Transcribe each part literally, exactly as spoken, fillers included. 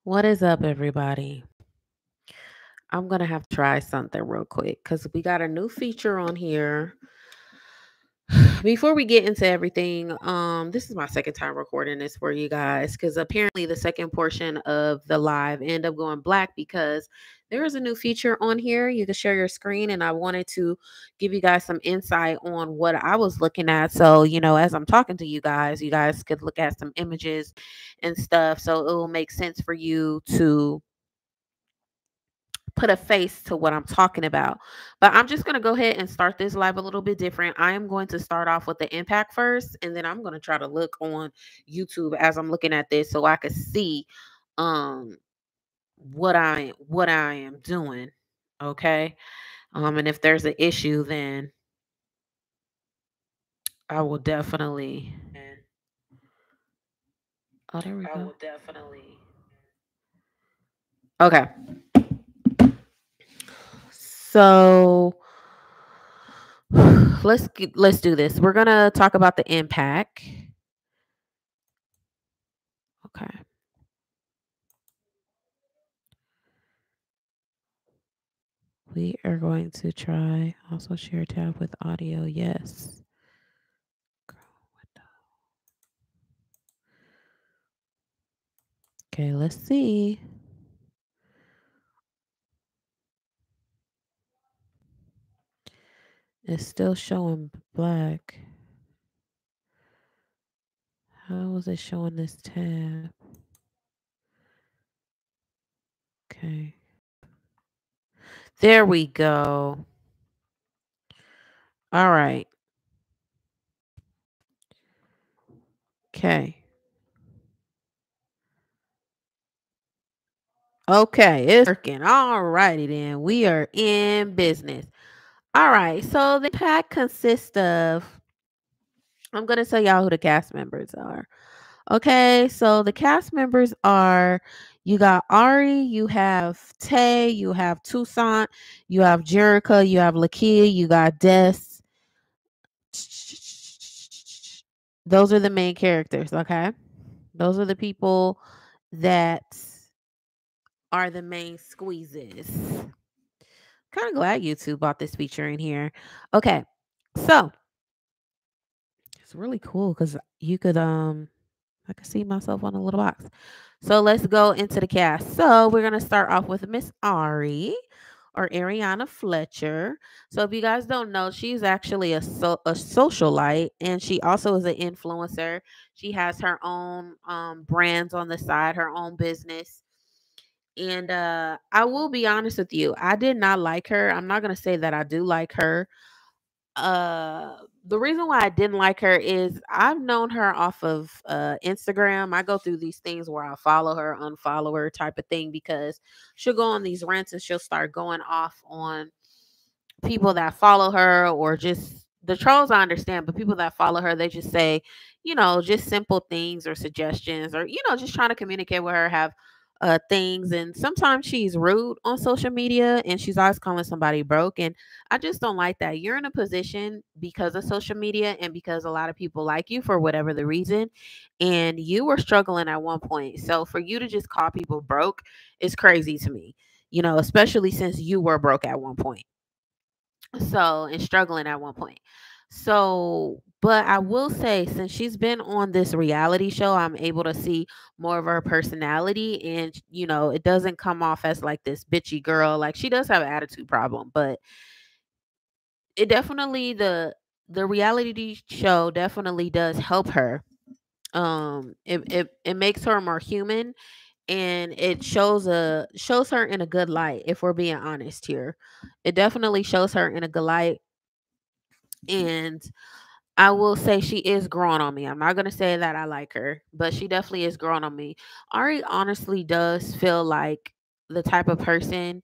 What is up, everybody? I'm going to have to try something real quick because we got a new feature on here. Before we get into everything, um, this is my second time recording this for you guys because apparently the second portion of the live ended up going black because there is a new feature on here. You can share your screen, and I wanted to give you guys some insight on what I was looking at. So, you know, as I'm talking to you guys, you guys could look at some images and stuff. So it will make sense for you to put a face to what I'm talking about. But I'm just going to go ahead and start this live a little bit different. I am going to start off with the impact first, and then I'm going to try to look on YouTube as I'm looking at this so I can see um what I what I am doing. Okay? Um and if there's an issue, then I will definitely Oh, there we I go. will definitely. Okay. So let's get, let's do this. We're gonna talk about the impact. Okay. We are going to try also share tab with audio. Yes. Okay, let's see. It's still showing black. How was it showing this tab? Okay. There we go. All right. Okay. Okay, it's working. All righty then. We are in business. All right. So the pack consists of, I'm going to tell y'all who the cast members are. Okay, so the cast members are, you got Ari, you have Tay, you have Toussaint, you have Jerica, you have Lakia, you got Des. Those are the main characters, okay? Those are the people that are the main squeezes. Kind of glad YouTube bought this feature in here. Okay, so it's really cool because you could um I could see myself on a little box. So let's go into the cast. So we're gonna start off with Miss Ari or Ariana Fletcher. So if you guys don't know, she's actually a so, a socialite, and she also is an influencer. She has her own um, brands on the side, her own business. And uh, I will be honest with you, I did not like her. I'm not gonna say that I do like her. Uh, the reason why I didn't like her is I've known her off of uh Instagram. I go through these things where I follow her, unfollow her type of thing because she'll go on these rants and she'll start going off on people that follow her or just the trolls I understand, but people that follow her, they just say, you know, just simple things or suggestions or, you know, just trying to communicate with her, have uh things. And sometimes she's rude on social media and she's always calling somebody broke. And I just don't like that. You're in a position because of social media and because a lot of people like you for whatever the reason. And you were struggling at one point. So for you to just call people broke is crazy to me, you know, especially since you were broke at one point. So, and struggling at one point. So, but I will say, since she's been on this reality show, I'm able to see more of her personality. And, you know, it doesn't come off as like this bitchy girl. Like, she does have an attitude problem, but it definitely, the, the reality show definitely does help her. Um, it, it, it makes her more human and it shows a shows her in a good light if we're being honest here. It definitely shows her in a good light, and I will say she is growing on me. I'm not gonna say that I like her, but she definitely is growing on me. Ari honestly does feel like the type of person,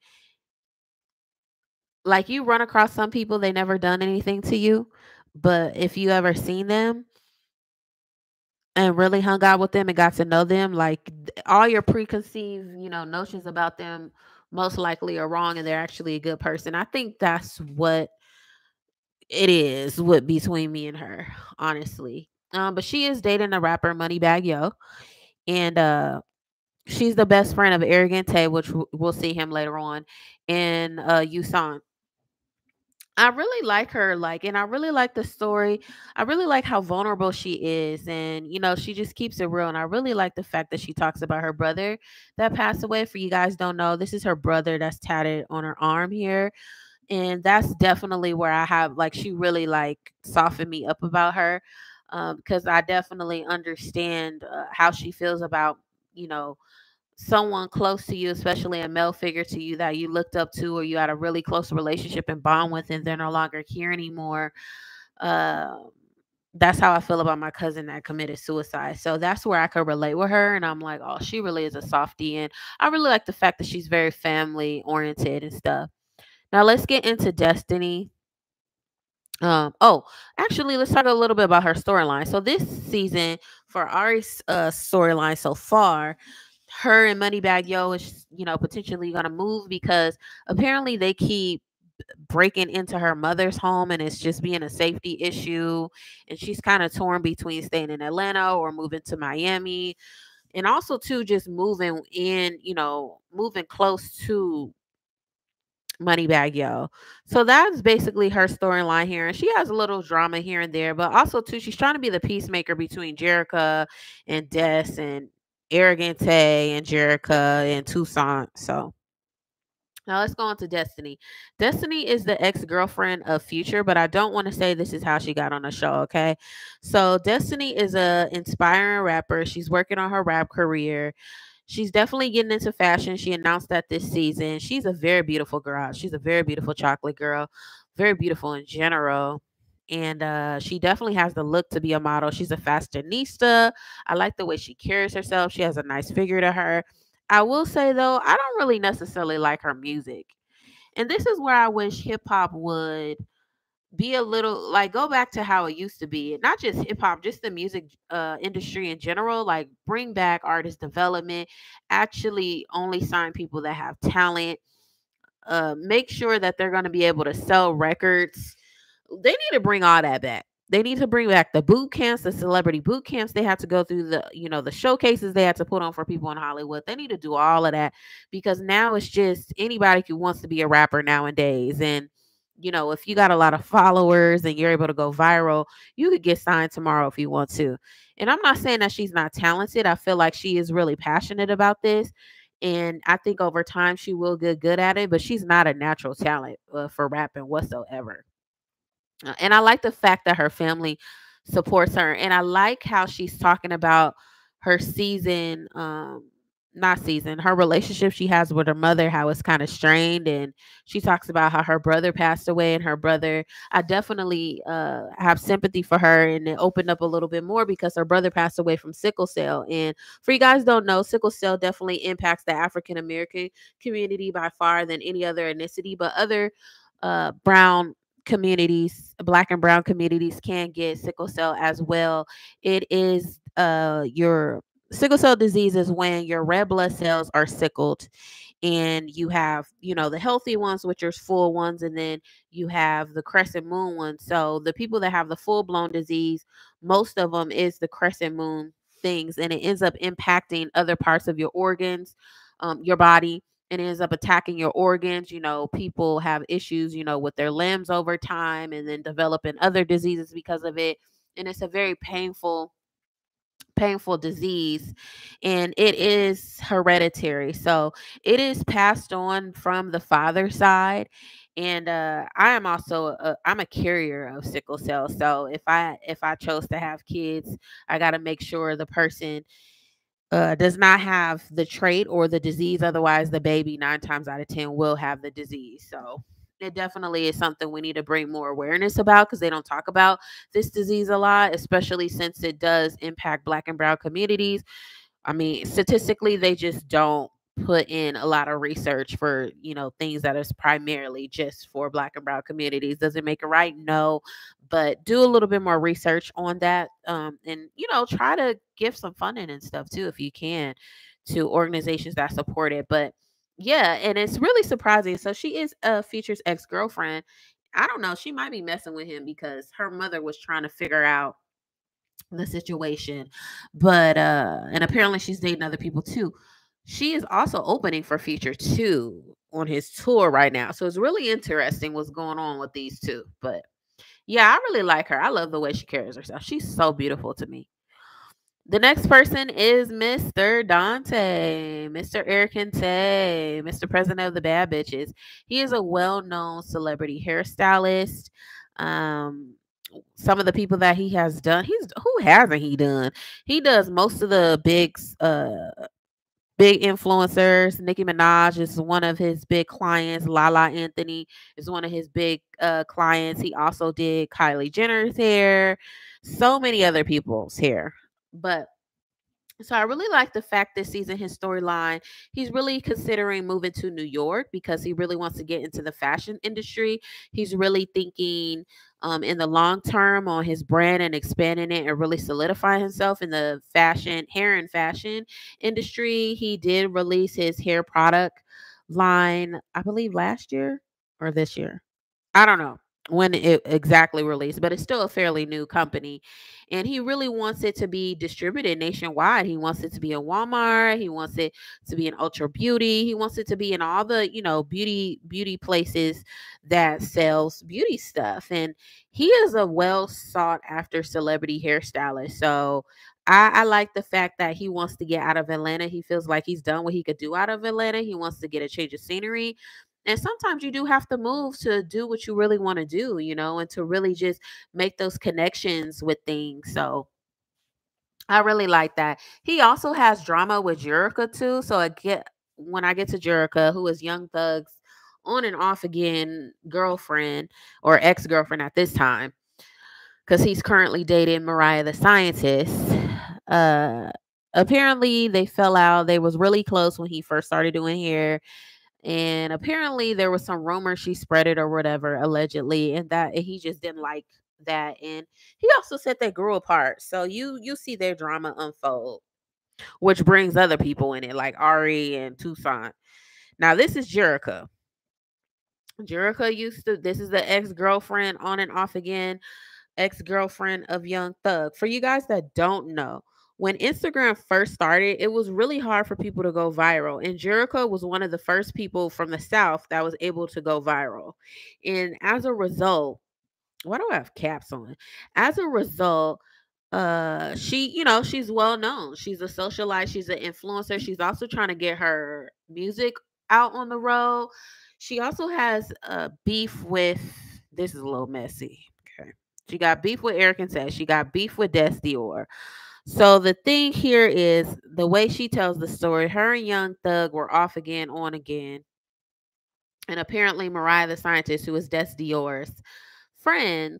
like, you run across some people, they never done anything to you, but if you ever seen them and really hung out with them and got to know them, like, th- all your preconceived, you know, notions about them most likely are wrong and they're actually a good person. I think that's what it is what between me and her, honestly. Um, but she is dating a rapper, Moneybag Yo, and uh, She's the best friend of Arrogante, which w- we'll see him later on in uh Yusan. I really like her, like, and I really like the story. I really like how vulnerable she is, and you know, she just keeps it real. And I really like the fact that she talks about her brother that passed away. For you guys don't know, this is her brother that's tatted on her arm here, and that's definitely where I have like she really like softened me up about her, um, because I definitely understand uh, how she feels about you know someone close to you, especially a male figure to you that you looked up to or you had a really close relationship and bond with, and they're no longer here anymore. Um, that's how I feel about my cousin that committed suicide. So that's where I could relate with her. And I'm like, oh, she really is a softie. And I really like the fact that she's very family oriented and stuff. Now let's get into Destiny. Um, oh, actually, let's talk a little bit about her storyline. So this season, for Ari's uh, storyline so far, her and Moneybag Yo is, you know, potentially gonna move because apparently they keep breaking into her mother's home and it's just being a safety issue. And she's kind of torn between staying in Atlanta or moving to Miami. And also too just moving in, you know, moving close to Moneybag Yo. So that's basically her storyline here. And she has a little drama here and there, but also too, she's trying to be the peacemaker between Jerica and Des and Arrogante and Jerica and Tucson. So now let's go on to Destiny. Destiny is the ex-girlfriend of Future, but I don't want to say this is how she got on the show, okay? So Destiny is a inspiring rapper. She's working on her rap career. She's definitely getting into fashion. She announced that this season. She's a very beautiful girl. She's a very beautiful chocolate girl. Very beautiful in general. And uh, she definitely has the look to be a model. She's a fashionista. I like the way she carries herself. She has a nice figure to her. I will say though, I don't really necessarily like her music. And this is where I wish hip hop would be a little like go back to how it used to be. Not just hip hop, just the music uh industry in general. Like bring back artist development, actually only sign people that have talent. Uh make sure that they're going to be able to sell records. They need to bring all that back. They need to bring back the boot camps, the celebrity boot camps. They had to go through the, you know, the showcases they had to put on for people in Hollywood. They need to do all of that because now it's just anybody who wants to be a rapper nowadays. And, you know, if you got a lot of followers and you're able to go viral, you could get signed tomorrow if you want to. And I'm not saying that she's not talented. I feel like she is really passionate about this. And I think over time she will get good at it, but she's not a natural talent uh, for rapping whatsoever. Uh, and I like the fact that her family supports her. And I like how she's talking about her season, um, not season, her relationship she has with her mother, how it's kind of strained. And she talks about how her brother passed away and her brother, I definitely uh, have sympathy for her. And it opened up a little bit more because her brother passed away from sickle cell. And for you guys don't know, sickle cell definitely impacts the African American community by far than any other ethnicity, but other uh, brown communities, black and brown communities can get sickle cell as well. It is uh your sickle cell disease is when your red blood cells are sickled and you have, you know, the healthy ones, which are full ones, and then you have the crescent moon ones. So the people that have the full blown disease, most of them is the crescent moon things, and it ends up impacting other parts of your organs, um, your body, and it ends up attacking your organs. You know, people have issues, you know, with their limbs over time and then developing other diseases because of it. And it's a very painful painful disease, and it is hereditary, so it is passed on from the father side. And uh I am also a, I'm a carrier of sickle cell, so if i if I chose to have kids, I got to make sure the person uh, does not have the trait or the disease. Otherwise, the baby nine times out of ten will have the disease. So it definitely is something we need to bring more awareness about because they don't talk about this disease a lot, especially since it does impact Black and brown communities. I mean, statistically, they just don't put in a lot of research for, you know, things that is primarily just for Black and brown communities. Does it make it right? No. But do a little bit more research on that. Um, and, you know, try to give some funding and stuff too, if you can, to organizations that support it. But yeah, and it's really surprising. So she is a Future's ex girlfriend. I don't know. She might be messing with him because her mother was trying to figure out the situation. But uh and apparently she's dating other people too. She is also opening for Future two on his tour right now. So it's really interesting what's going on with these two. But yeah, I really like her. I love the way she carries herself. She's so beautiful to me. The next person is Mister Dante, Mister Eric Kente, Mister President of the Bad Bitches. He is a well-known celebrity hairstylist. Um, some of the people that he has done, he's who hasn't he done? He does most of the big uh big influencers. Nicki Minaj is one of his big clients. Lala Anthony is one of his big uh, clients. He also did Kylie Jenner's hair, so many other people's hair. But so I really like the fact this season, his storyline, he's really considering moving to New York because he really wants to get into the fashion industry. He's really thinking um, in the long term on his brand and expanding it and really solidifying himself in the fashion, hair and fashion industry. He did release his hair product line, I believe last year or this year. I don't know when it exactly released, but it's still a fairly new company. And he really wants it to be distributed nationwide. He wants it to be in Walmart. He wants it to be in Ultra Beauty. He wants it to be in all the, you know, beauty beauty places that sells beauty stuff. And he is a well sought after celebrity hairstylist. So I, I like the fact that he wants to get out of Atlanta. He feels like he's done what he could do out of Atlanta. He wants to get a change of scenery. And sometimes you do have to move to do what you really want to do, you know, and to really just make those connections with things. So I really like that. He also has drama with Jerica too. So I get when I get to Jerica, who is Young Thug's on and off again girlfriend or ex-girlfriend at this time, because he's currently dating Mariah the Scientist. Uh apparently they fell out. They was really close when he first started doing hair. And apparently there was some rumor she spread it or whatever, allegedly, and that and he just didn't like that. And he also said they grew apart. So you you see their drama unfold, which brings other people in it, like Ari and Tucson. Now this is Jerica. Jerica used to this is the ex-girlfriend on and off again, ex-girlfriend of Young Thug. For you guys that don't know, when Instagram first started, it was really hard for people to go viral. And Jericho was one of the first people from the South that was able to go viral. And as a result, why do I have caps on? As a result, uh she, you know, she's well known. She's a socialite, she's an influencer. She's also trying to get her music out on the road. She also has a beef with this is a little messy. Okay. She got beef with Eric and Tess. She got beef with Des Dior. So the thing here is the way she tells the story, her and Young Thug were off again, on again. And apparently Mariah the Scientist, who is Des Dior's friend,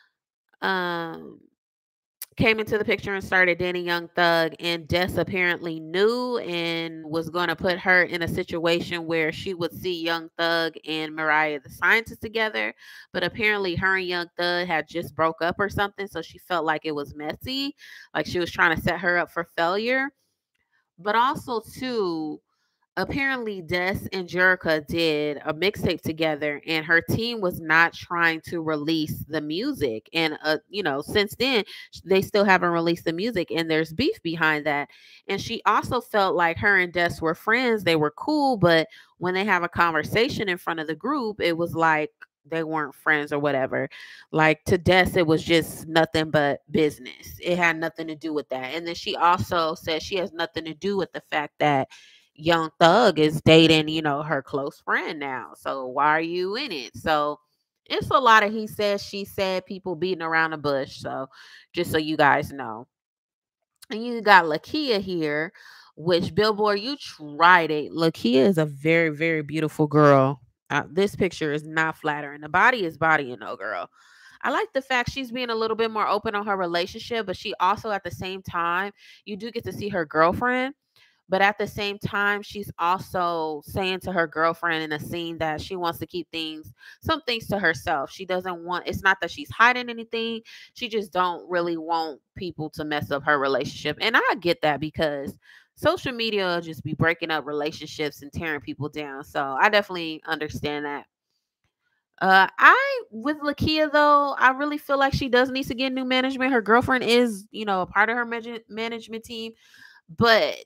um, came into the picture and started dating Young Thug. And Des apparently knew and was going to put her in a situation where she would see Young Thug and Mariah the Scientist together. But apparently her and Young Thug had just broke up or something. So she felt like it was messy, like she was trying to set her up for failure. But also, too, apparently Des and Jerica did a mixtape together, and her team was not trying to release the music. And uh you know, since then they still haven't released the music, and there's beef behind that. And she also felt like her and Des were friends, they were cool, but when they have a conversation in front of the group, it was like they weren't friends or whatever. Like to Des, it was just nothing but business. It had nothing to do with that. And then she also said she has nothing to do with the fact that Young Thug is dating, you know, her close friend now. So why are you in it? So it's a lot of he said, she said, people beating around the bush. So just so you guys know. And you got Lakia here, which Billboard, you tried it. Lakia is a very, very beautiful girl. Uh, this picture is not flattering. The body is bodying, though, girl. I like the fact she's being a little bit more open on her relationship, but she also, at the same time, you do get to see her girlfriend. But at the same time, she's also saying to her girlfriend in a scene that she wants to keep things, some things to herself. She doesn't want, it's not that she's hiding anything. She just don't really want people to mess up her relationship. And I get that because social media will just be breaking up relationships and tearing people down. So I definitely understand that. Uh, I with Lakia though, I really feel like she does need to get new management. Her girlfriend is, you know, a part of her manage- management team, but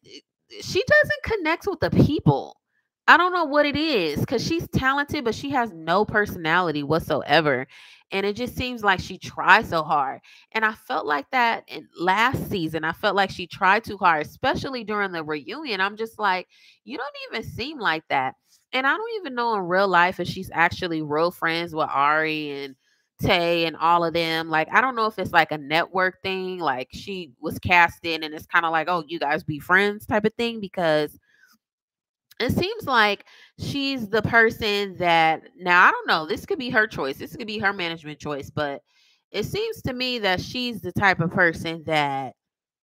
she doesn't connect with the people. I don't know what it is because she's talented, but she has no personality whatsoever. And it just seems like she tries so hard. And I felt like that in last season. I felt like she tried too hard, especially during the reunion. I'm just like, you don't even seem like that. And I don't even know in real life if she's actually real friends with Ari and Tay and all of them. Like, I don't know if it's like a network thing, like she was cast in and it's kind of like, oh, you guys be friends type of thing, because it seems like she's the person that, now I don't know, this could be her choice. This could be her management choice, but it seems to me that she's the type of person that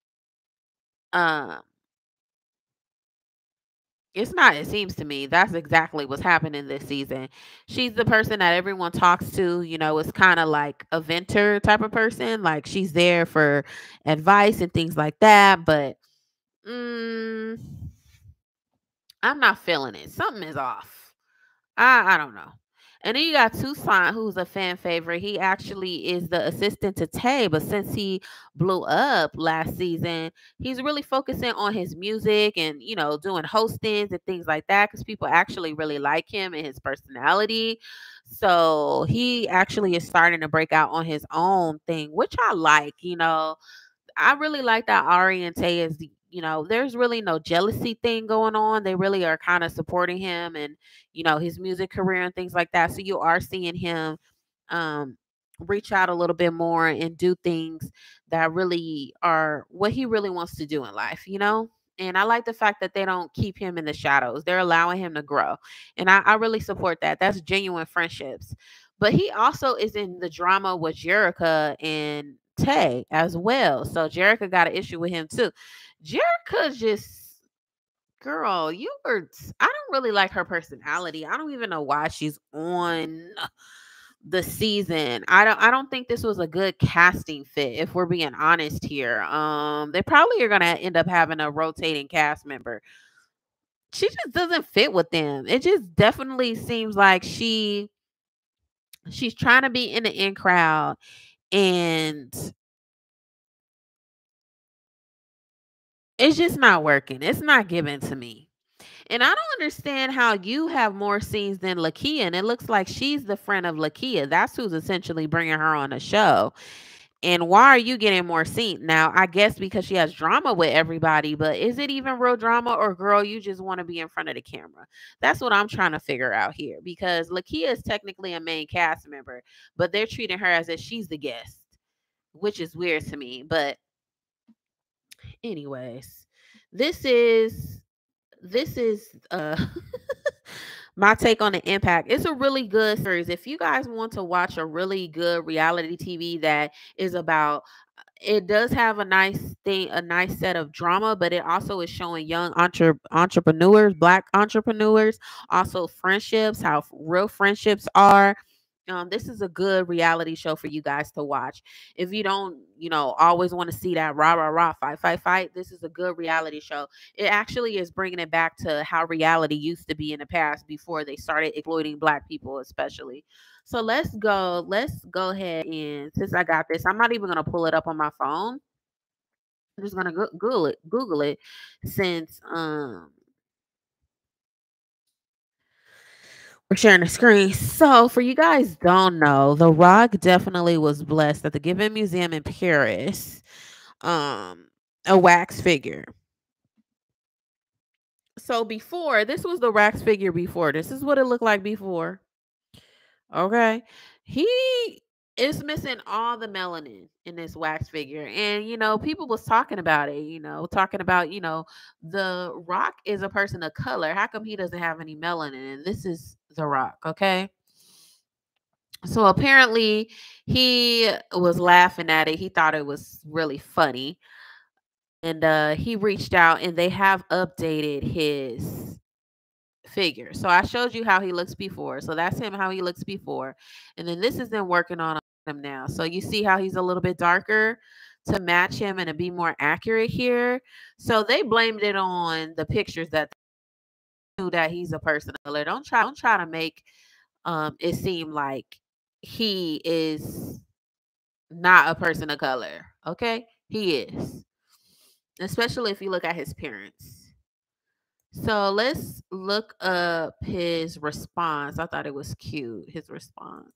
um it's not, it seems to me that's exactly what's happening this season. She's the person that everyone talks to, you know, it's kind of like a venter type of person. Like she's there for advice and things like that. But mm, I'm not feeling it. Something is off. I I don't know. And then you got Tucson, who's a fan favorite. He actually is the assistant to Tay, but since he blew up last season, he's really focusing on his music and, you know, doing hostings and things like that because people actually really like him and his personality. So he actually is starting to break out on his own thing, which I like, you know. I really like that Ari and Tay is, you know, there's really no jealousy thing going on. They really are kind of supporting him and, you know, his music career and things like that. So you are seeing him um reach out a little bit more and do things that really are what he really wants to do in life, you know? And I like the fact that they don't keep him in the shadows. They're allowing him to grow. And I, I really support that. That's genuine friendships. But he also is in the drama with Jerica and Tay as well. So Jerica got an issue with him too. Jerica just, girl, you were, I don't really like her personality. I don't even know why she's on the season. I don't I don't think this was a good casting fit, if we're being honest here. Um they probably are going to end up having a rotating cast member. She just doesn't fit with them. It just definitely seems like she she's trying to be in the in crowd, and it's just not working. It's not given to me. And I don't understand how you have more scenes than Lakia, and it looks like she's the friend of Lakia. That's who's essentially bringing her on the show. And why are you getting more scenes? Now, I guess because she has drama with everybody, but is it even real drama, or girl, you just want to be in front of the camera? That's what I'm trying to figure out here, because Lakia is technically a main cast member, but they're treating her as if she's the guest, which is weird to me. But anyways, this is this is uh my take on the Impact. It's a really good series. If you guys want to watch a really good reality T V that is about, it does have a nice thing, a nice set of drama, but it also is showing young entre- entrepreneurs, black entrepreneurs, also friendships, how real friendships are. Um, this is a good reality show for you guys to watch. If you don't, you know, always want to see that rah rah rah fight fight fight, this is a good reality show. It actually is bringing it back to how reality used to be in the past before they started exploiting black people, especially. So let's go. Let's go ahead, and since I got this, I'm not even gonna pull it up on my phone. I'm just gonna go- Google it. Google it, since um we're sharing the screen. So for you guys don't know, The Rock definitely was blessed at the Given Museum in Paris. Um, a wax figure. So before, this was the wax figure before. This is what it looked like before. Okay. He is missing all the melanin in this wax figure. And, you know, people was talking about it, you know, talking about, you know, The Rock is a person of color. How come he doesn't have any melanin? And this is The Rock, okay? So apparently he was laughing at it. He thought it was really funny. And uh he reached out and they have updated his figure. So I showed you how he looks before. So that's him how he looks before. And then this is them working on him now. So you see how he's a little bit darker to match him and to be more accurate here. So they blamed it on the pictures that knew that he's a person of color. Don't try don't try to make um it seem like he is not a person of color. Okay? He is. Especially if you look at his parents. So let's look up his response. I thought it was cute. His response.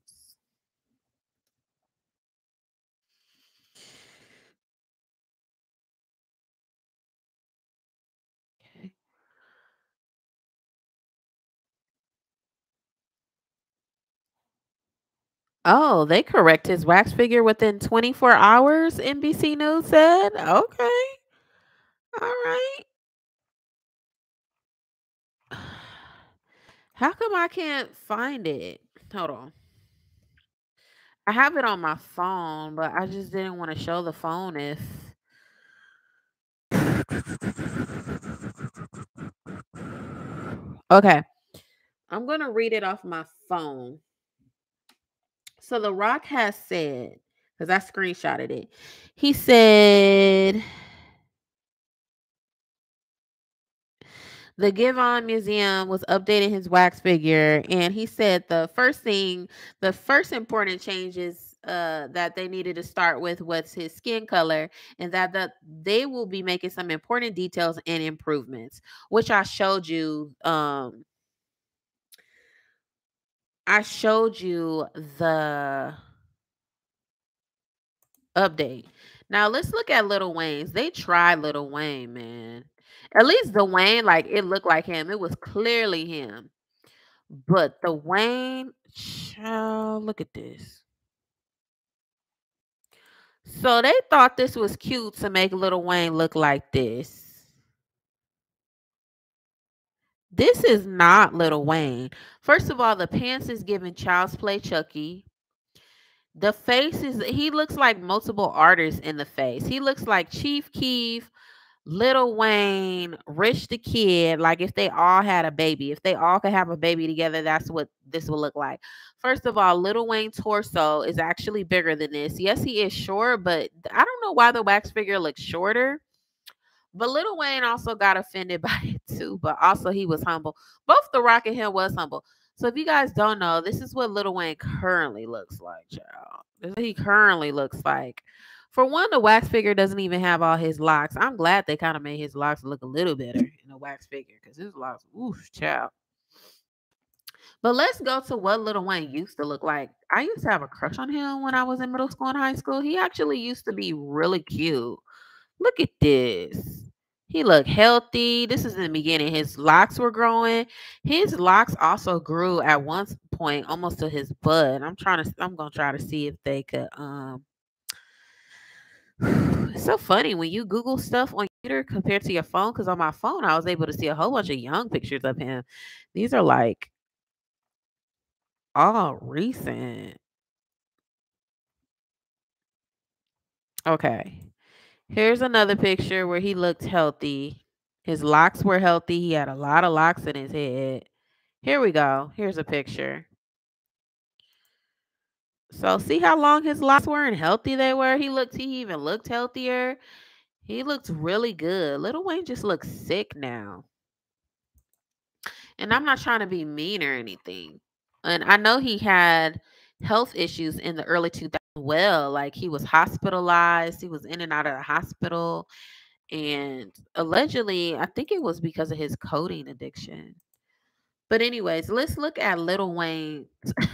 Okay. Oh, they correct his wax figure within twenty-four hours, N B C News said. Okay. All right. How come I can't find it? Hold on. I have it on my phone, but I just didn't want to show the phone if. Okay. I'm going to read it off my phone. So The Rock has said, because I screenshotted it, he said, the Give On Museum was updating his wax figure, and he said the first thing, the first important changes uh, that they needed to start with was his skin color, and that that they will be making some important details and improvements, which I showed you. Um, I showed you the update. Now let's look at Little Wayne's. They tried Little Wayne, man. At least the Wayne, like it looked like him. It was clearly him. But the Wayne, child, look at this. So they thought this was cute to make Little Wayne look like this. This is not Little Wayne. First of all, the pants is giving Child's Play Chucky. The face is, he looks like multiple artists in the face. He looks like Chief Keef, Little Wayne, Rich the Kid, like if they all had a baby, if they all could have a baby together, that's what this will look like. First of all, Little Wayne torso is actually bigger than this. Yes, he is short, but I don't know why the wax figure looks shorter. But Little Wayne also got offended by it too, but also he was humble. Both The Rock and him was humble. So if you guys don't know, this is what Little Wayne currently looks like, child. This is what he currently looks like. For one, the wax figure doesn't even have all his locks. I'm glad they kind of made his locks look a little better in the wax figure because his locks, oof, child. But let's go to what Little Wayne used to look like. I used to have a crush on him when I was in middle school and high school. He actually used to be really cute. Look at this. He looked healthy. This is in the beginning. His locks were growing. His locks also grew at one point almost to his butt. I'm trying to I'm gonna try to see if they could um it's so funny when you Google stuff on your computer compared to your phone, because on my phone I was able to see a whole bunch of young pictures of him. These are like all recent. Okay. Here's another picture where he looked healthy. His locks were healthy. He had a lot of locks in his head. Here we go. Here's a picture. So see how long his locks were and healthy they were? He looked he even looked healthier. He looks really good. Little Wayne just looks sick now. And I'm not trying to be mean or anything. And I know he had health issues in the early two thousands. Well, like he was hospitalized. He was in and out of the hospital. And allegedly, I think it was because of his codeine addiction. But anyways, let's look at Little Wayne.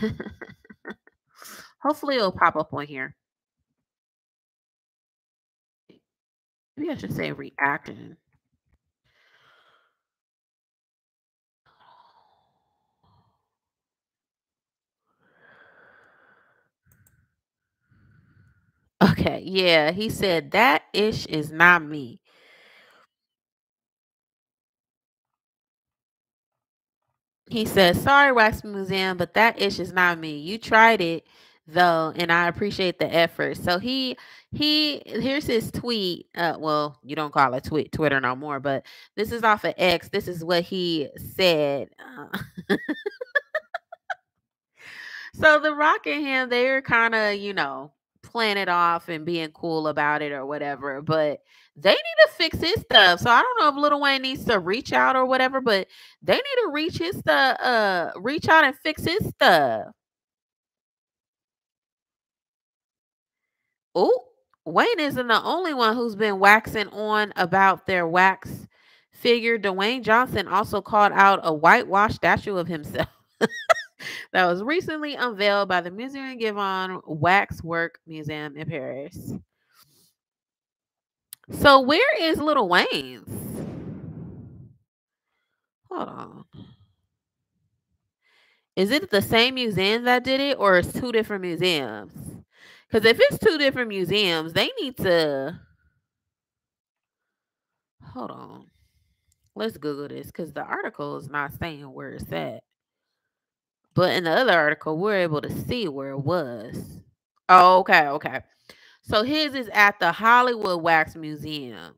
Hopefully it'll pop up on here. Maybe I should say reaction. Okay, yeah, he said that ish is not me. He says, sorry, Wax Museum, but that ish is not me. You tried it though, and I appreciate the effort. So he he here's his tweet. Uh, well, you don't call it tweet Twitter no more, but this is off of X. This is what he said. Uh, so The Rock and him, they're kind of, you know, playing it off and being cool about it or whatever. But they need to fix his stuff. So I don't know if Lil Wayne needs to reach out or whatever, but they need to reach his stuff, uh, reach out and fix his stuff. Oh, Wayne isn't the only one who's been waxing on about their wax figure, Dwayne Johnson also called out a whitewashed statue of himself that was recently unveiled by the Museum Givon Waxwork Museum in Paris. So where is Lil Wayne's? Hold on. Is it the same museum that did it, or it's two different museums? Because if it's two different museums, they need to... Hold on. Let's Google this, because the article is not saying where it's at. But in the other article, we're able to see where it was. Oh, okay, okay. So his is at the Hollywood Wax Museum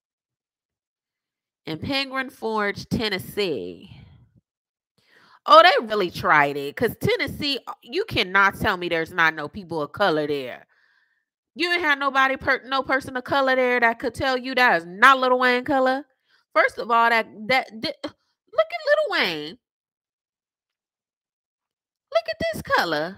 in Penguin Forge, Tennessee. Oh, they really tried it, because Tennessee, you cannot tell me there's not no people of color there. You ain't had nobody, per, no person of color there that could tell you that is not Lil Wayne color. First of all, that that, that look at Lil Wayne. Look at this color.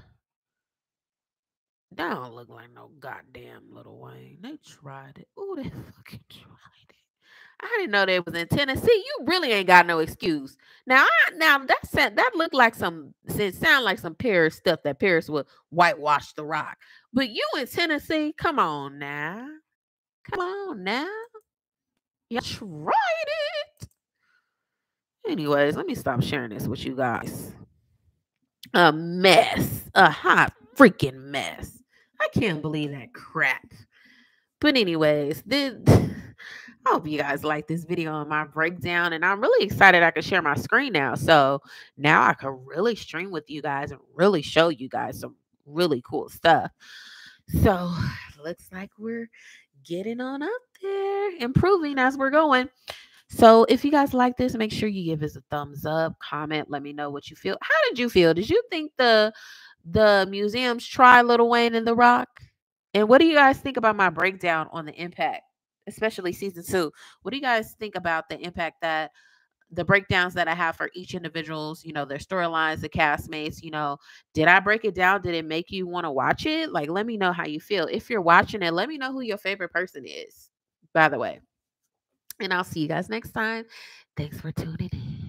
That don't look like no goddamn Lil Wayne. They tried it. Ooh, they fucking tried it. I didn't know they was in Tennessee. You really ain't got no excuse. Now, I, now that said, that looked like some. It sound like some Paris stuff that Paris would whitewash the rock. But you in Tennessee? Come on now. Come on now. You tried it. Anyways, let me stop sharing this with you guys. A mess. A hot freaking mess. I can't believe that crap. But anyways, this, I hope you guys like this video on my breakdown. And I'm really excited I can share my screen now. So now I can really stream with you guys and really show you guys some really cool stuff. So looks like we're getting on up there, improving as we're going. So if you guys like this, make sure you give us a thumbs up, comment, let me know what you feel. How did you feel? Did you think the the museums try Lil Wayne and The Rock? And what do you guys think about my breakdown on the impact, especially season two? What do you guys think about the impact that the breakdowns that I have for each individual's, you know, their storylines, the castmates, you know, did I break it down? Did it make you want to watch it? Like, let me know how you feel. If you're watching it, let me know who your favorite person is, by the way. And I'll see you guys next time. Thanks for tuning in.